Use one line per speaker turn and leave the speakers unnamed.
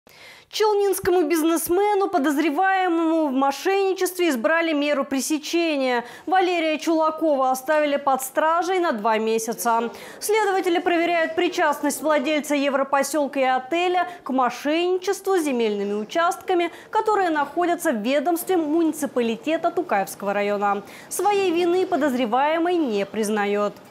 Челнинскому бизнесмену, подозреваемому в мошенничестве, избрали меру пресечения. Валерия Чулакова оставили под стражей на 2 месяца. Следователи проверяют причастность владельца Европоселка и отеля к мошенничеству с земельными участками, которые находятся в ведомстве муниципалитета Тукаевского района. Своей вины подозреваемый не признает.